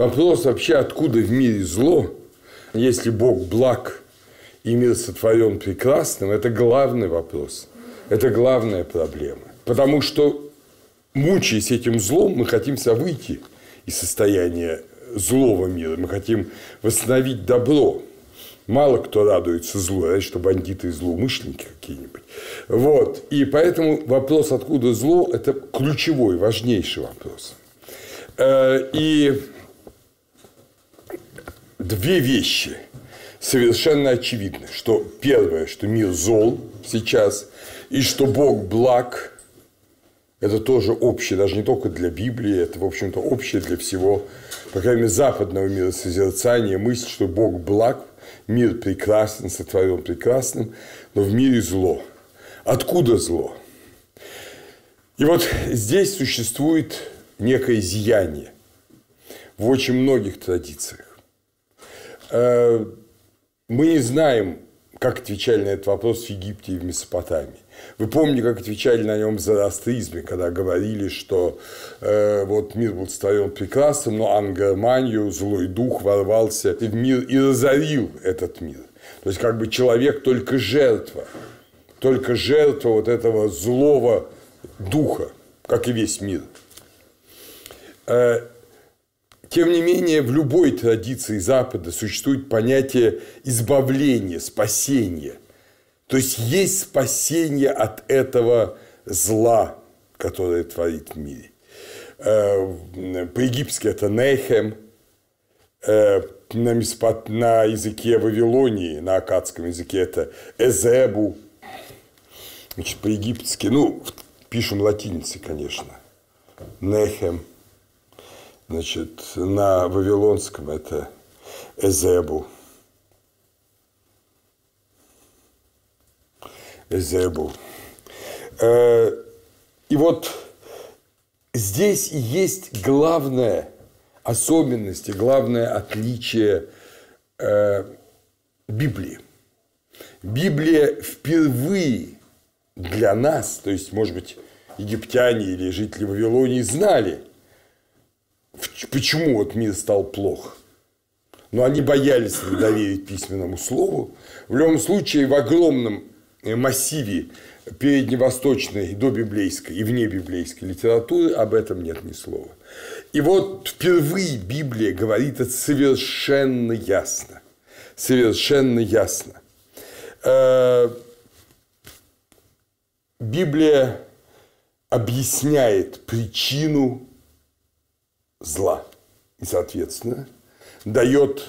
Вопрос вообще, откуда в мире зло, если Бог благ и мир сотворен прекрасным, это главный вопрос, это главная проблема. Потому что, мучаясь этим злом, мы хотим выйти из состояния злого мира, мы хотим восстановить добро. Мало кто радуется злу, разве что бандиты и злоумышленники какие-нибудь. Вот. И поэтому вопрос, откуда зло, это ключевой, важнейший вопрос. И две вещи совершенно очевидны. Что первое, что мир зол сейчас, и что Бог благ, это тоже общее, даже не только для Библии, это, в общем-то, общее для всего, по крайней мере, западного миросозерцания, мысль, что Бог благ, мир прекрасен, сотворен прекрасным, но в мире зло. Откуда зло? И вот здесь существует некое зияние в очень многих традициях. Мы не знаем, как отвечали на этот вопрос в Египте и в Месопотамии. Вы помните, как отвечали на нем в зороастризме, когда говорили, что вот мир был сотворен прекрасным, но ангроманию, злой дух, ворвался в мир и разорил этот мир. То есть, как бы человек только жертва вот этого злого духа, как и весь мир. Тем не менее, в любой традиции Запада существует понятие избавления, спасения. То есть спасение от этого зла, которое творит в мире. По-египетски это нехем, на языке Вавилонии, на аккадском языке это эзебу. Значит, по-египетски, пишем латиницей, конечно, нехем. Значит, на вавилонском это эзебу. Эзебу. И вот здесь и есть главная особенность и главное отличие Библии. Библия впервые для нас, то есть, может быть, египтяне или жители Вавилонии знали, почему вот мир стал плох. Но они боялись доверить письменному слову. В любом случае, в огромном массиве передневосточной, добиблейской и внебиблейской литературы об этом нет ни слова. И вот впервые Библия говорит это совершенно ясно. Совершенно ясно. Библия объясняет причину зла и, соответственно, дает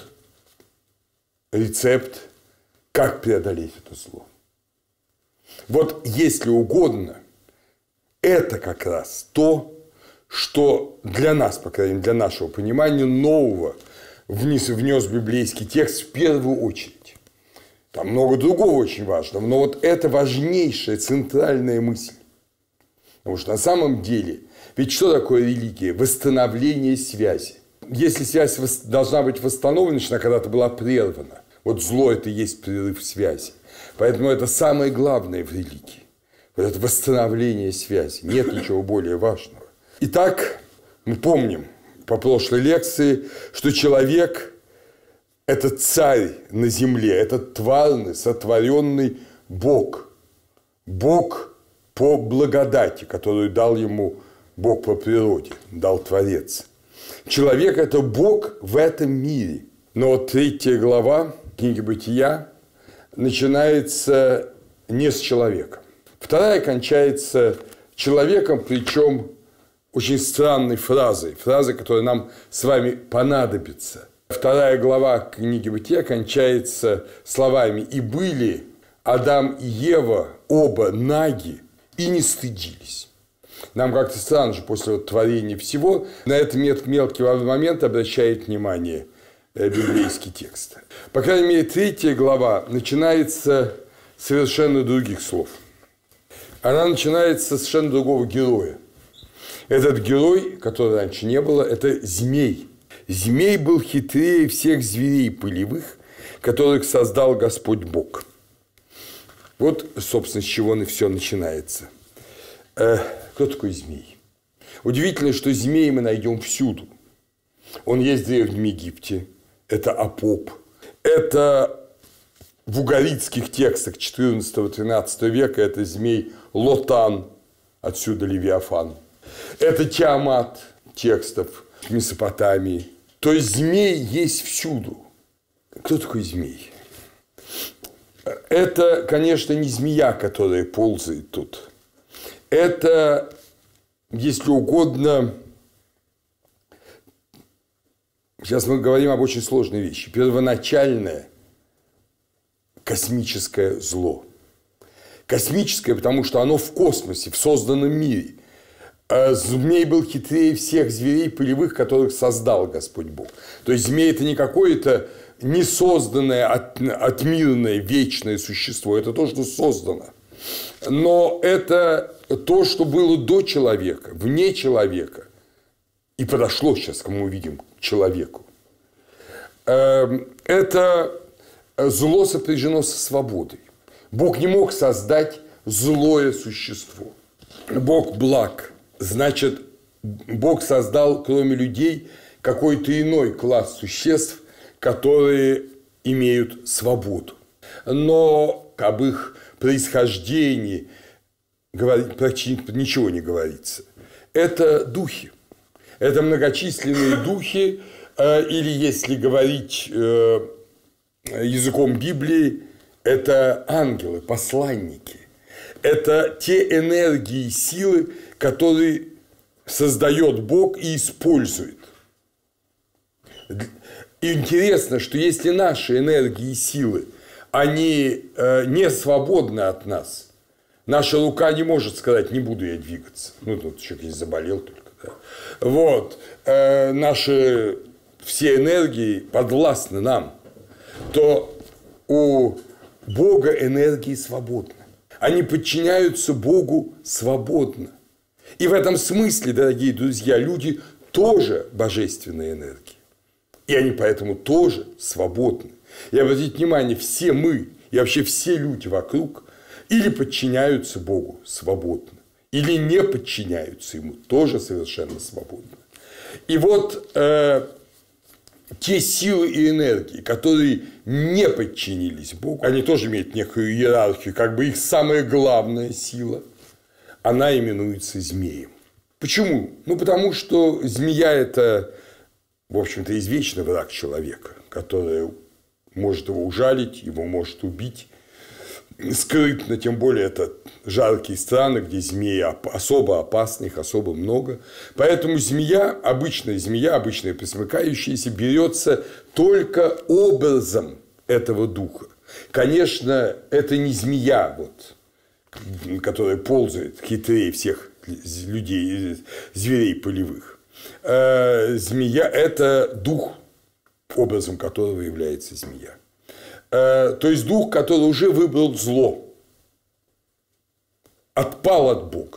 рецепт, как преодолеть это зло. Вот, если угодно, это как раз то, что для нас, по крайней мере, для нашего понимания, нового внес библейский текст в первую очередь. Там много другого очень важного, но вот это важнейшая центральная мысль. Потому что на самом деле, ведь что такое религия? Восстановление связи. Если связь должна быть восстановлена, значит, она когда-то была прервана. Вот зло – это и есть прерыв связи. Поэтому это самое главное в религии. Вот это восстановление связи. Нет ничего более важного. Итак, мы помним по прошлой лекции, что человек – это царь на земле, это тварный, сотворенный Бог. Бог по благодати, которую дал ему Бог по природе, дал Творец. Человек – это Бог в этом мире. Но вот 3 глава книги «Бытия» начинается не с человека. 2 кончается человеком, причем очень странной фразой, которая нам с вами понадобится. 2 глава книги «Бытия» кончается словами «И были Адам и Ева оба наги и не стыдились». Нам как-то странно, что после творения всего на этот мелкий момент обращает внимание библейский текст. По крайней мере, 3 глава начинается с совершенно других слов. Она начинается с совершенно другого героя. Этот герой, которого раньше не было, это змей. Змей был хитрее всех зверей полевых, которых создал Господь Бог. Вот, собственно, с чего все начинается. Кто такой змей? Удивительно, что змей мы найдем всюду. Он есть в Древнем Египте. Это Апоп. Это в угаритских текстах 14-13 века это змей Лотан, отсюда Левиафан. Это Тиамат текстов в Месопотамии. То есть змей есть всюду. Кто такой змей? Это, конечно, не змея, которая ползает тут. Это, если угодно, сейчас мы говорим об очень сложной вещи. Первоначальное космическое зло. Космическое, потому что оно в космосе, в созданном мире. Змей был хитрее всех зверей полевых, которых создал Господь Бог. То есть змей – это не какое-то несозданное, отмирное, вечное существо. Это то, что создано. Но это то, что было до человека, вне человека. И подошло сейчас, как мы увидим, к человеку. Это зло сопряжено со свободой. Бог не мог создать злое существо. Бог благ. Значит, Бог создал, кроме людей, какой-то иной класс существ, которые имеют свободу. Но об их происхождении практически ничего не говорится. Это духи. Это многочисленные духи, или, если говорить языком Библии, это ангелы, посланники. Это те энергии и силы, которые создает Бог и использует. И интересно, что если наши энергии и силы, они не свободны от нас, наша рука не может сказать: не буду я двигаться. Ну, тут человек здесь заболел только. Да. Вот. Наши все энергии подвластны нам. То у Бога энергии свободны. Они подчиняются Богу свободно. И в этом смысле, дорогие друзья, люди тоже божественные энергии. И они поэтому тоже свободны. И обратите внимание, все мы и вообще все люди вокруг или подчиняются Богу свободно, или не подчиняются Ему тоже совершенно свободно. И вот те силы и энергии, которые не подчинились Богу, они тоже имеют некую иерархию, как бы их самая главная сила, она именуется змеем. Почему? Ну, потому что змея – это, в общем-то, извечный враг человека, который может его ужалить, его может убить скрытно, тем более это жаркие страны, где змеи особо опасны, их особо много. Поэтому обычная пресмыкающаяся, берется только образом этого духа. Конечно, это не змея, вот, которая ползает хитрее всех людей, зверей полевых. Змея – это дух, образом которого является змея. То есть дух, который уже выбрал зло, отпал от Бога.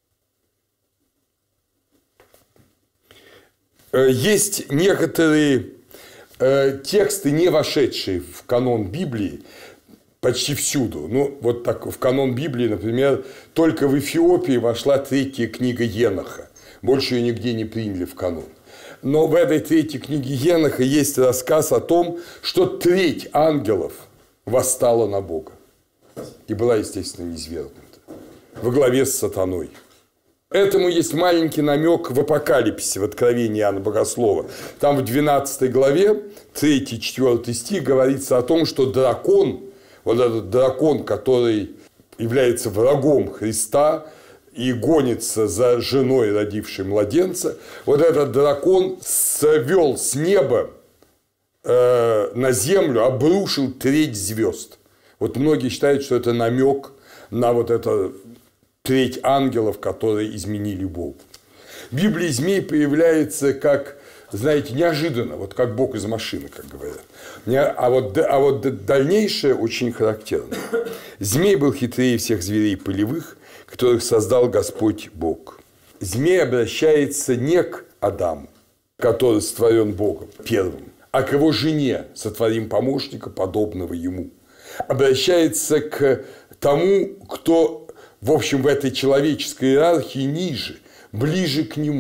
Есть некоторые тексты, не вошедшие в канон Библии, почти всюду. Ну, вот так в канон Библии, например, только в Эфиопии вошла 3-я книга Еноха. Больше ее нигде не приняли в канон. Но в этой 3-й книге Еноха есть рассказ о том, что треть ангелов восстала на Бога. И была, естественно, низвергнута. Во главе с сатаной. Этому есть маленький намек в Апокалипсисе, в Откровении Иоанна Богослова. Там в 12 главе, 3-4 стих, говорится о том, что дракон, вот этот дракон, который является врагом Христа и гонится за женой, родившей младенца, вот этот дракон свел с неба на землю, обрушил треть звезд. Вот многие считают, что это намек на вот это треть ангелов, которые изменили Богу. В Библии змей появляется как, знаете, неожиданно, вот как Бог из машины, как говорят. А вот дальнейшее очень характерно. Змей был хитрее всех зверей полевых, которых создал Господь Бог. Змей обращается не к Адаму, который сотворен Богом первым, а к его жене, сотворим помощника, подобного ему. Обращается к тому, кто, в общем, в этой человеческой иерархии ниже, ближе к нему.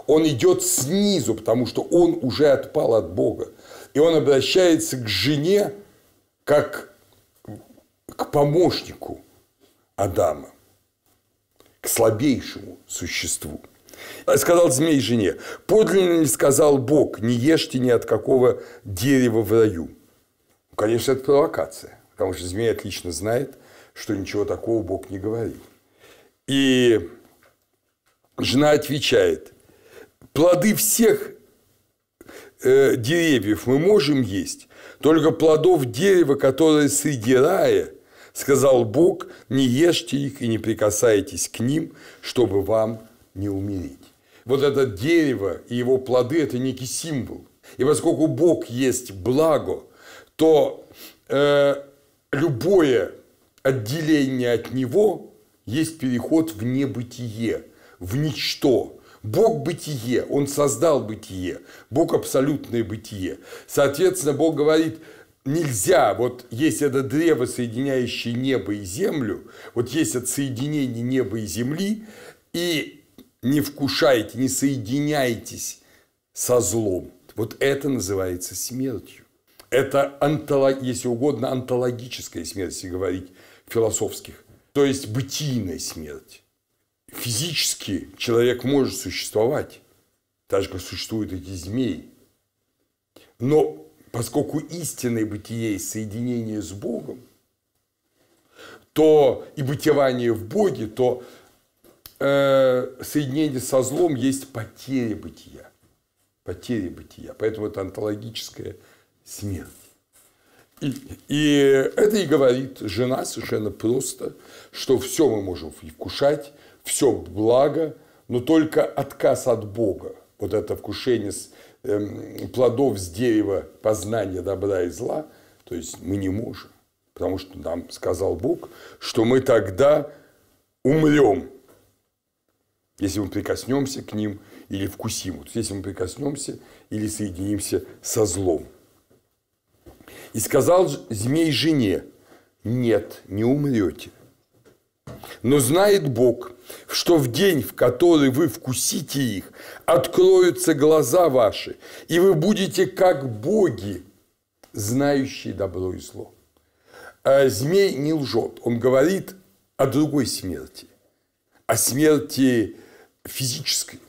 он идет снизу, потому что он уже отпал от Бога. И он обращается к жене как к помощнику Адама, к слабейшему существу. Сказал змей жене: подлинно ли сказал Бог, не ешьте ни от какого дерева в раю? Конечно, это провокация, потому что змей отлично знает, что ничего такого Бог не говорил. И жена отвечает: плоды всех деревьев мы можем есть, только плодов дерева, которое среди рая, сказал Бог, не ешьте их и не прикасайтесь к ним, чтобы вам не умереть. Вот это дерево и его плоды – это некий символ. И поскольку Бог есть благо, то любое отделение от Него есть переход в небытие, в ничто. Бог – бытие, Он создал бытие, Бог – абсолютное бытие. Соответственно, Бог говорит: нельзя, вот есть это древо, соединяющее небо и землю, вот есть это соединение неба и земли, и не вкушайте, не соединяйтесь со злом. Вот это называется смертью. Это, если угодно, онтологическая смерть, если говорить философских, то есть бытийная смерть. Физически человек может существовать, так же, как существуют эти змеи. Но поскольку истинное бытие есть соединение с Богом, то и бытование в Боге, то соединение со злом есть потеря бытия. Потеря бытия. Поэтому это онтологическая смерть. И это и говорит жена совершенно просто, что все мы можем и вкушать, все благо, но только отказ от Бога. Вот это вкушение плодов с дерева познания добра и зла, то есть мы не можем. Потому что нам сказал Бог, что мы тогда умрем, если мы прикоснемся к ним или вкусим. Вот если мы прикоснемся или соединимся со злом. И сказал змей жене: нет, не умрете. Но знает Бог, что в день, в который вы вкусите их, откроются глаза ваши, и вы будете как боги, знающие добро и зло. А змей не лжет. Он говорит о другой смерти, о смерти физической,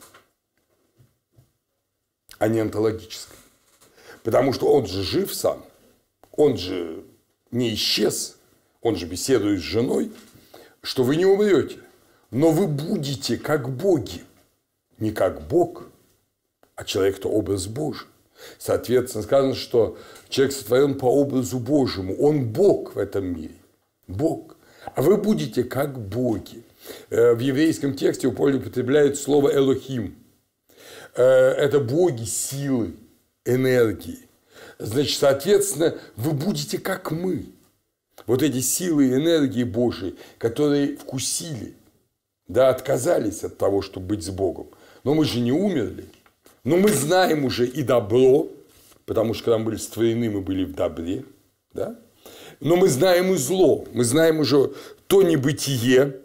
а не онтологической. Потому что он же жив сам, он же не исчез, он же беседует с женой, что вы не умрете, но вы будете как боги. Не как Бог, а человек-то образ Божий. Соответственно, сказано, что человек сотворен по образу Божьему. Он Бог в этом мире. Бог. А вы будете как боги. В еврейском тексте употребляют слово «элохим». Это боги силы, энергии. Значит, соответственно, вы будете как мы. Вот эти силы и энергии Божьи, которые вкусили, да, отказались от того, чтобы быть с Богом. Но мы же не умерли. Но мы знаем уже и добро, потому что когда мы были створены, мы были в добре. Да? Но мы знаем и зло. Мы знаем уже то небытие,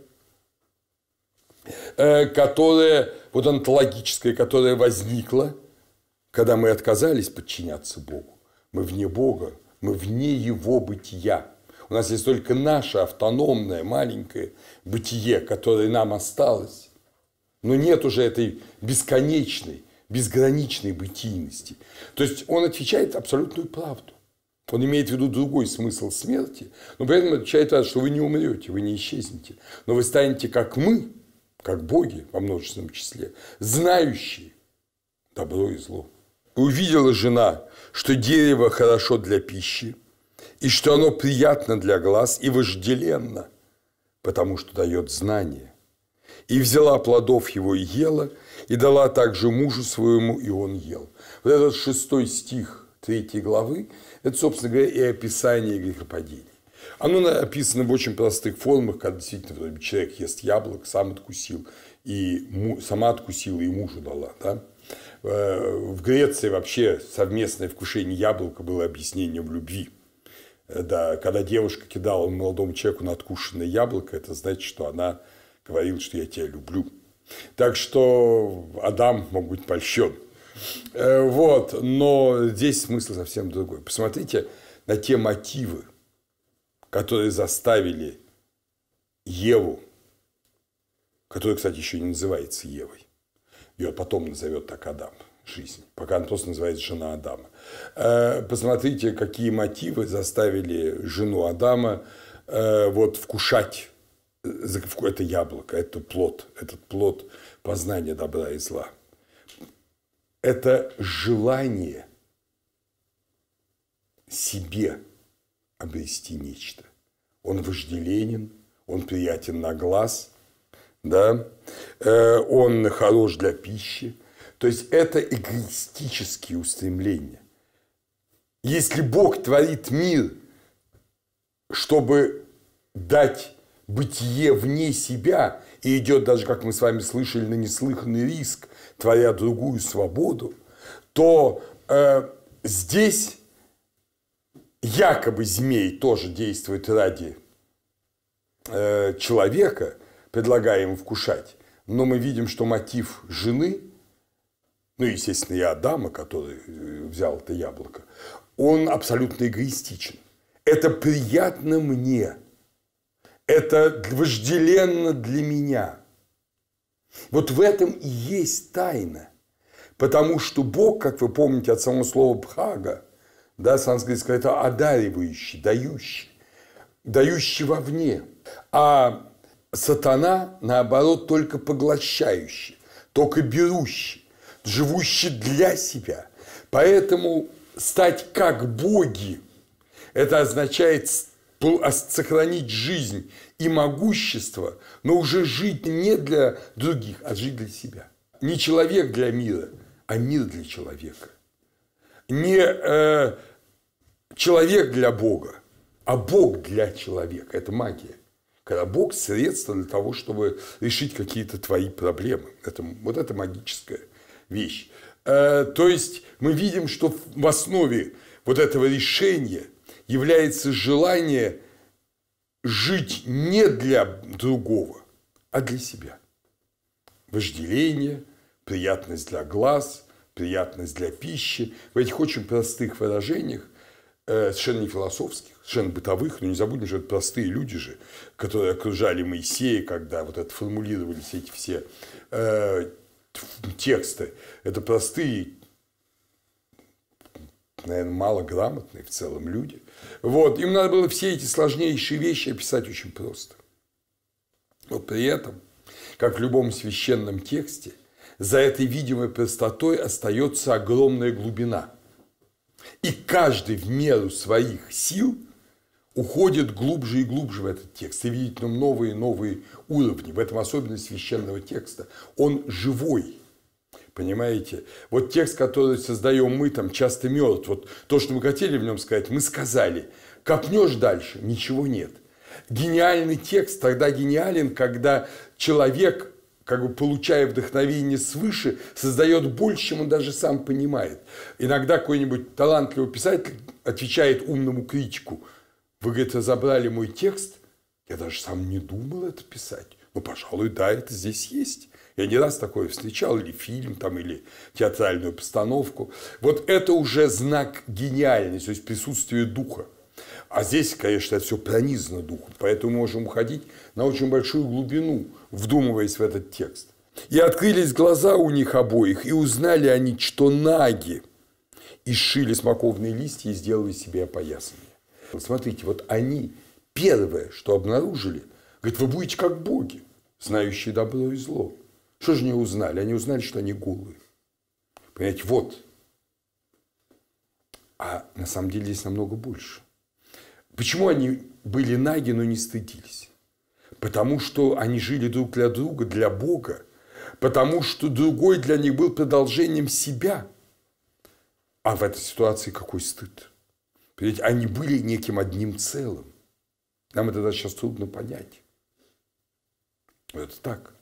которое, вот онтологическое, которое возникло, когда мы отказались подчиняться Богу. Мы вне Бога, мы вне Его бытия. У нас есть только наше автономное, маленькое бытие, которое нам осталось. Но нет уже этой бесконечной, безграничной бытийности. То есть он отвечает абсолютную правду. Он имеет в виду другой смысл смерти, но при этом отвечает, что вы не умрете, вы не исчезнете. Но вы станете как мы, как боги во множественном числе, знающие добро и зло. И увидела жена, что дерево хорошо для пищи, и что оно приятно для глаз и вожделенно, потому что дает знание. И взяла плодов его и ела, и дала также мужу своему, и он ел. Вот этот 6 стих 3 главы, это, собственно говоря, и описание грехопадения. Оно написано в очень простых формах, когда действительно человек ест яблок, сам откусил, и сама откусила, и мужу дала. Да? В Греции вообще совместное вкушение яблока было объяснением любви. Да, когда девушка кидала молодому человеку на откушенное яблоко, это значит, что она говорила, что я тебя люблю. Так что Адам мог быть польщен. Вот. Но здесь смысл совсем другой. Посмотрите на те мотивы, которые заставили Еву, которая, кстати, еще не называется Евой, ее потом назовет так Адам, жизнь, пока она просто называется жена Адама. Посмотрите, какие мотивы заставили жену Адама вот вкушать это яблоко, этот плод познания добра и зла. Это желание себе обрести нечто. Он вожделенен, он приятен на глаз, да? Он хорош для пищи. То есть это эгоистические устремления. Если Бог творит мир, чтобы дать бытие вне себя, и идет даже, как мы с вами слышали, на неслыханный риск, творя другую свободу, то здесь якобы змей тоже действует ради человека, предлагая ему вкушать. Но мы видим, что мотив жены, ну, естественно, и Адама, который взял это яблоко, он абсолютно эгоистичен. Это приятно мне. Это вожделенно для меня. Вот в этом и есть тайна. Потому что Бог, как вы помните от самого слова бхага, да, санскритское, это одаривающий, дающий вовне. А сатана, наоборот, только поглощающий, только берущий, живущий для себя. Поэтому стать как боги, это означает сохранить жизнь и могущество, но уже жить не для других, а жить для себя. Не человек для мира, а мир для человека. Не человек для Бога, а Бог для человека. Это магия. Когда Бог – средство для того, чтобы решить какие-то твои проблемы. Вот это магическая вещь. То есть мы видим, что в основе вот этого решения является желание жить не для другого, а для себя. Вожделение, приятность для глаз, приятность для пищи. В этих очень простых выражениях, совершенно не философских, совершенно бытовых, но не забудем, что это простые люди же, которые окружали Моисея, когда вот это формулировались эти все тексты. Это простые, наверное, малограмотные в целом люди. Вот. Им надо было все эти сложнейшие вещи описать очень просто. Но при этом, как в любом священном тексте, за этой видимой простотой остается огромная глубина. И каждый в меру своих сил уходит глубже и глубже в этот текст. И видит в нем новые и новые уровни. В этом особенность священного текста. Он живой. Понимаете? Вот текст, который создаем мы, там часто мертв. Вот то, что мы хотели в нем сказать, мы сказали. Копнешь дальше, ничего нет. Гениальный текст тогда гениален, когда человек, как бы получая вдохновение свыше, создает больше, чем он даже сам понимает. Иногда какой-нибудь талантливый писатель отвечает умному критику: вы, говорит, разобрали мой текст, я даже сам не думал это писать. Ну, пожалуй, да, это здесь есть. Я не раз такое встречал, или фильм, там, или театральную постановку. Вот это уже знак гениальности, то есть присутствие духа. А здесь, конечно, это все пронизано духом, поэтому можем уходить на очень большую глубину, вдумываясь в этот текст. «И открылись глаза у них обоих, и узнали они, что наги, и сшили смоковные листья и сделали себе опоясание». Вот смотрите, вот они первое, что обнаружили, говорят, вы будете как боги, знающие добро и зло. Что же они узнали? Они узнали, что они голые. Понимаете, вот. А на самом деле здесь намного больше. Почему они были наги, но не стыдились? Потому что они жили друг для друга, для Бога. Потому что другой для них был продолжением себя. А в этой ситуации какой стыд? Понимаете, они были неким одним целым. Нам это даже сейчас трудно понять. Это так.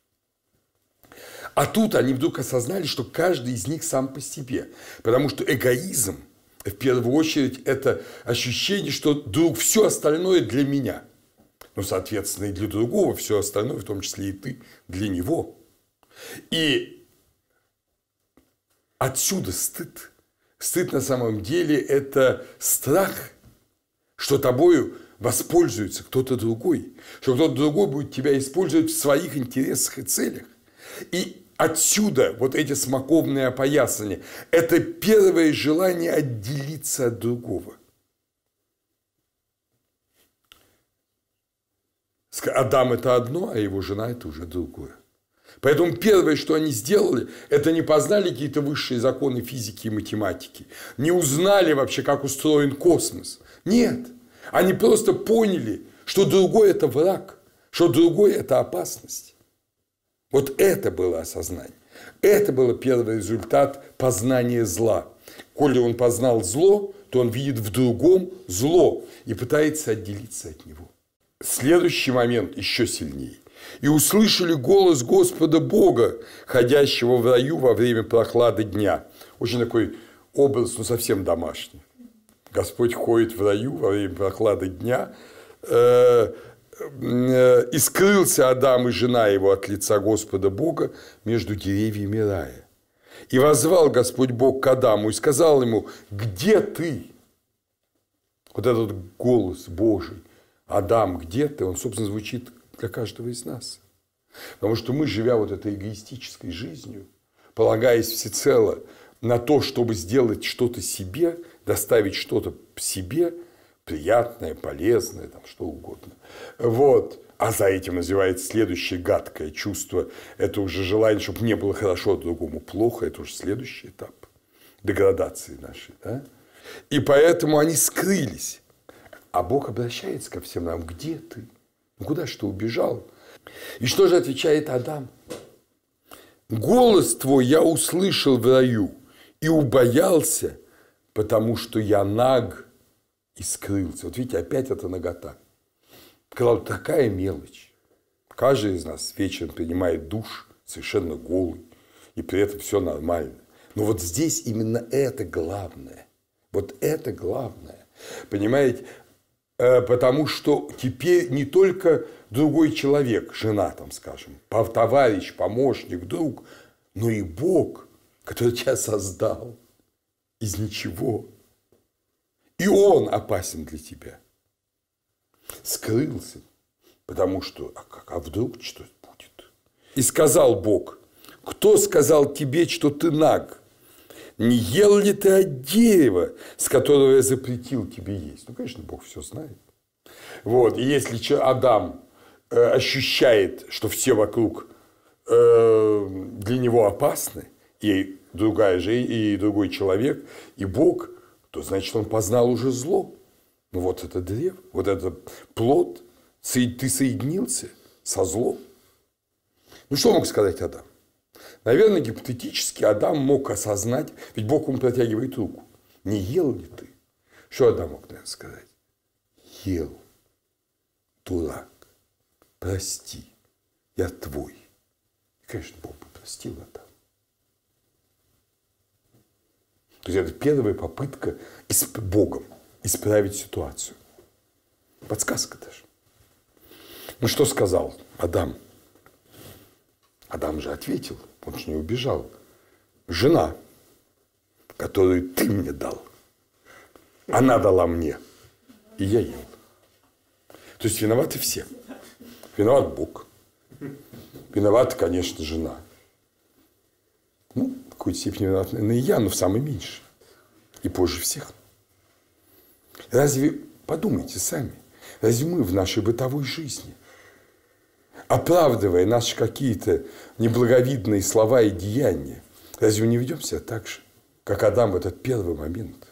А тут они вдруг осознали, что каждый из них сам по себе. Потому что эгоизм, в первую очередь, это ощущение, что все остальное для меня. Ну, соответственно, и для другого все остальное, в том числе и ты, для него. И отсюда стыд. Стыд на самом деле – это страх, что тобою воспользуется кто-то другой, что кто-то другой будет тебя использовать в своих интересах и целях. И отсюда вот эти смоковные опоясания – это первое желание отделиться от другого. Адам – это одно, а его жена – это уже другое. Поэтому первое, что они сделали, это не познали какие-то высшие законы физики и математики, не узнали вообще, как устроен космос. Нет, они просто поняли, что другой – это враг, что другой – это опасность. Вот это было осознание. Это был первый результат познания зла. Коли он познал зло, то он видит в другом зло и пытается отделиться от него. Следующий момент еще сильнее. «И услышали голос Господа Бога, ходящего в раю во время прохлады дня». Очень такой образ, совсем домашний. Господь ходит в раю во время прохлады дня. «И скрылся Адам и жена его от лица Господа Бога между деревьями рая. И воззвал Господь Бог к Адаму и сказал ему: где ты?» Вот этот голос Божий. Адам, где ты? Он, собственно, звучит для каждого из нас. Потому что мы, живя вот этой эгоистической жизнью, полагаясь всецело на то, чтобы сделать что-то себе, доставить что-то себе, приятное, полезное, там, что угодно. Вот. А за этим называется следующее гадкое чувство. Это уже желание, чтобы мне было хорошо, а другому плохо. Это уже следующий этап деградации нашей. Да? И поэтому они скрылись. А Бог обращается ко всем нам: где ты? Ну куда ж ты убежал? И что же отвечает Адам? «Голос твой я услышал в раю и убоялся, потому что я наг и скрылся». Вот видите, опять это нагота. Сказал, такая мелочь. Каждый из нас вечером принимает душ совершенно голый, и при этом все нормально. Но вот здесь именно это главное. Вот это главное. Понимаете? Потому что теперь не только другой человек, жена, там, скажем, товарищ, помощник, друг, но и Бог, который тебя создал из ничего. И Он опасен для тебя. Скрылся, потому что, а вдруг что будет? И сказал Бог: кто сказал тебе, что ты наг? Не ел ли ты от дерева, с которого я запретил тебе есть? Ну, конечно, Бог все знает. Вот. И если Адам ощущает, что все вокруг для него опасны, и другая же, и другой человек, и Бог, то значит, он познал уже зло. Ну, вот это древо, вот этот плод, ты соединился со злом. Ну, что мог сказать Адам? Наверное, гипотетически Адам мог осознать, ведь Бог ему протягивает руку. Не ел ли ты? Что Адам мог, наверное, сказать? Ел. Дурак. Прости. Я твой. И, конечно, Бог бы простил Адама. То есть, это первая попытка Богом исправить ситуацию. Подсказка даже. Ну, что сказал Адам? Адам же ответил, он же не убежал. Жена, которую ты мне дал, она дала мне, и я ел. То есть, виноваты все. Виноват Бог. Виновата, конечно, жена. Ну, в какой-то степени виноват, наверное, и я, но в самой меньшей. И позже всех. Разве, подумайте сами, разве мы в нашей бытовой жизни, оправдывая наши какие-то неблаговидные слова и деяния, разве мы не ведем себя так же, как Адам в этот первый момент?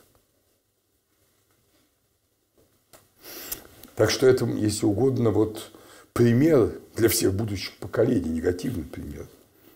Так что это, если угодно, вот пример для всех будущих поколений, негативный пример.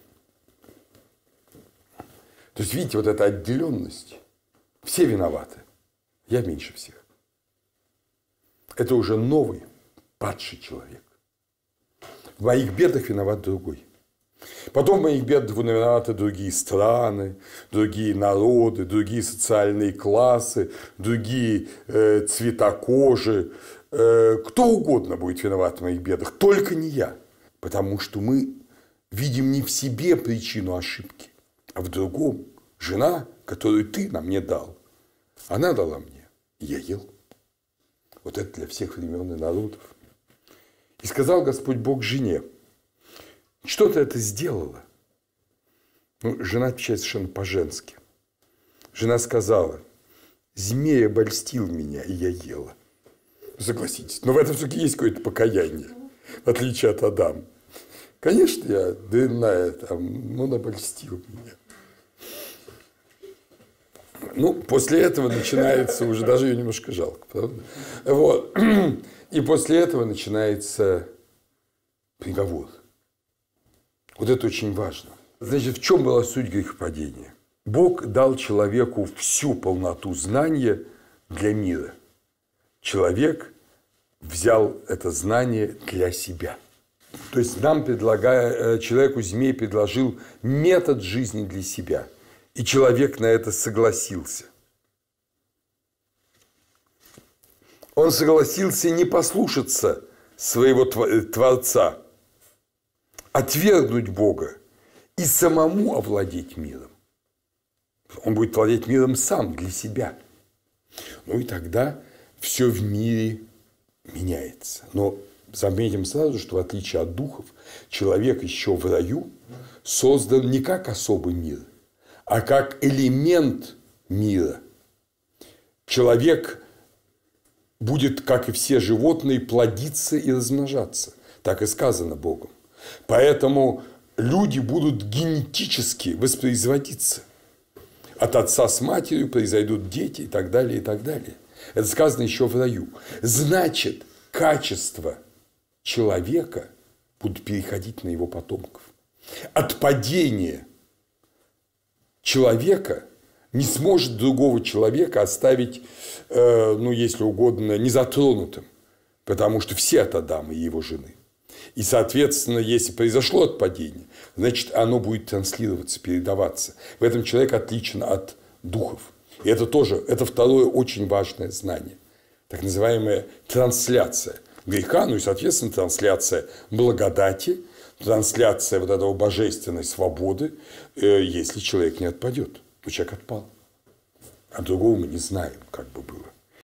То есть, видите, вот эта отделенность, все виноваты, я меньше всех. Это уже новый, падший человек. В моих бедах виноват другой. Потом в моих бедах виноваты другие страны, другие народы, другие социальные классы, другие цвета кожи. Кто угодно будет виноват в моих бедах, только не я. Потому что мы видим не в себе причину ошибки, а в другом. Жена, которую ты нам не дал, она дала мне, и я ел. Вот это для всех времен и народов. И сказал Господь Бог жене: что ты это сделала? Ну, жена отвечает совершенно по-женски. Жена сказала: змея обольстил меня, и я ела. Согласитесь, но в этом все-таки есть какое-то покаяние, в отличие от Адама. Конечно, я дрянная, там, он обольстил меня. Ну, после этого начинается уже, даже ее немножко жалко, правда? Вот. И после этого начинается приговор. Вот это очень важно. Значит, в чем была суть грехопадения? Бог дал человеку всю полноту знания для мира. Человек взял это знание для себя. То есть нам человеку змей предложил метод жизни для себя. И человек на это согласился. Он согласился не послушаться своего Творца, отвергнуть Бога и самому овладеть миром. Он будет владеть миром сам, для себя. Ну и тогда все в мире меняется. Но заметим сразу, что в отличие от духов, человек еще в раю создан не как особый мир, а как элемент мира. Человек будет, как и все животные, плодиться и размножаться. Так и сказано Богом. Поэтому люди будут генетически воспроизводиться. От отца с матерью произойдут дети и так далее, и так далее. Это сказано еще в раю. Значит, качества человека будут переходить на его потомков. От падения человека не сможет другого человека оставить, ну, если угодно, незатронутым, потому что все от Адама и его жены. И, соответственно, если произошло отпадение, значит, оно будет транслироваться, передаваться. В этом человек отличен от духов. И это тоже, это второе очень важное знание. Так называемая трансляция греха, ну и, соответственно, трансляция благодати, трансляция вот этого божественной свободы, если человек не отпадет. Но человек отпал. А другого мы не знаем, как бы было.